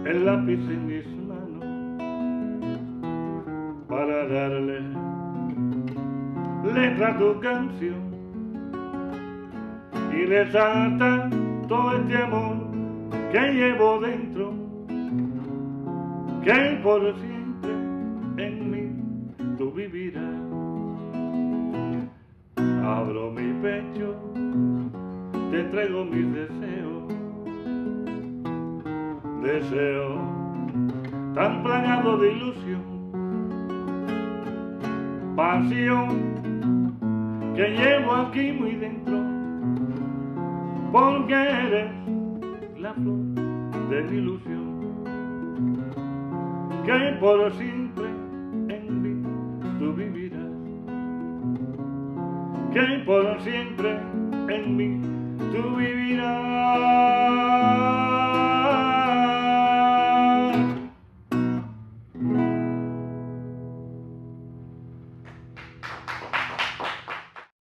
el lápiz en mis manos para darle letra a tu canción y resaltar todo este amor que llevo dentro, que por siempre en mí tú vivirás. Abro mi pecho, te entrego mis deseos, deseos tan plagados de ilusión, pasión que llevo aquí muy dentro, porque eres la flor de mi ilusión, que por siempre en mí tú vivirás, que por siempre en mí tú vivirás.